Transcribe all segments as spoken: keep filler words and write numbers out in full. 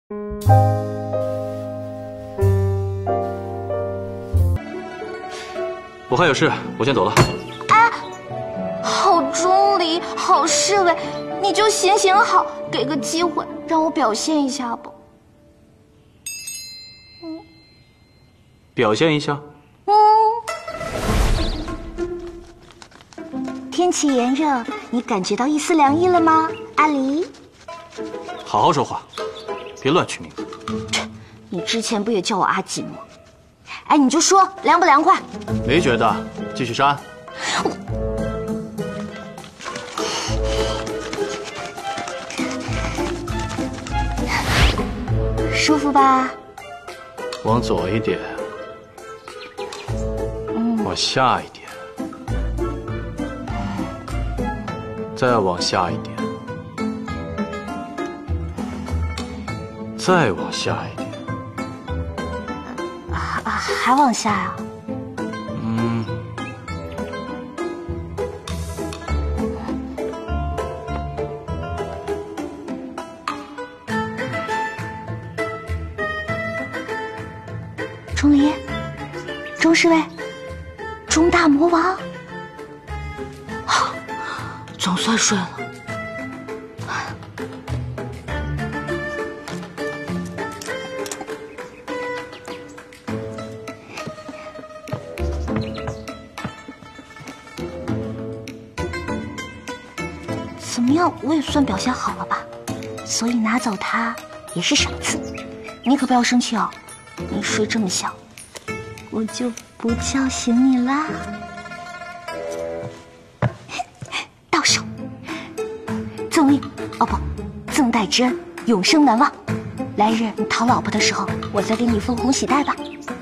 我还有事，我先走了。 哎，好钟离，好侍卫，你就行行好，给个机会让我表现一下吧。 嗯，表现一下。 嗯。天气炎热，你感觉到一丝凉意了吗，阿离？ 好好说话，别乱取名字。 你之前不也叫我阿锦吗？哎，你就说凉不凉快？ 没觉得，继续删。 舒服吧？ 往左一点， 嗯， 往下一点，再往下一点，再往下一点。 啊啊，还往下呀？ 嗯。 钟离，钟侍卫，钟大魔王，啊，总算睡了。怎么样，我也算表现好了吧？所以拿走它也是赏赐。你可不要生气哦。你睡这么小，我就不叫醒你啦。到手，赠令哦不，赠带之恩，永生难忘。来日你讨老婆的时候，我再给你封红喜带吧。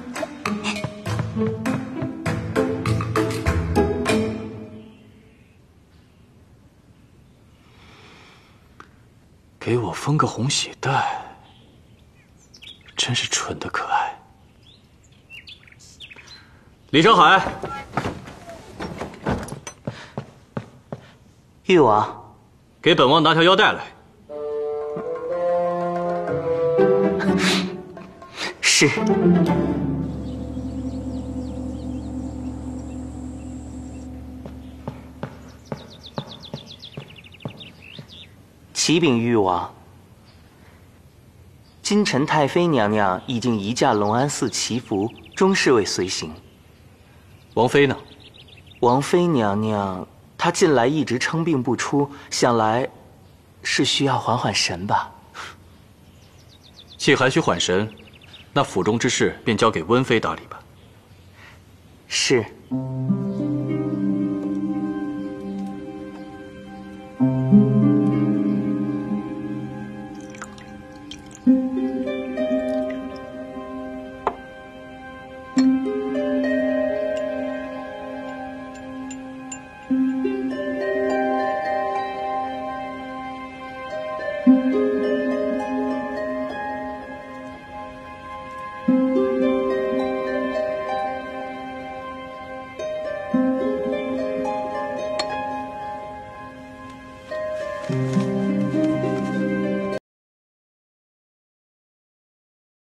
给我封个红喜带。真是蠢的可爱。李长海， 誉王， 给本王拿条腰带来。 是。启禀誉王。今晨太妃娘娘已经移驾隆安寺祈福，钟侍卫随行。 王妃呢？ 王妃娘娘她近来一直称病不出，想来是需要缓缓神吧。 既还需缓神，那府中之事便交给温妃打理吧。 是。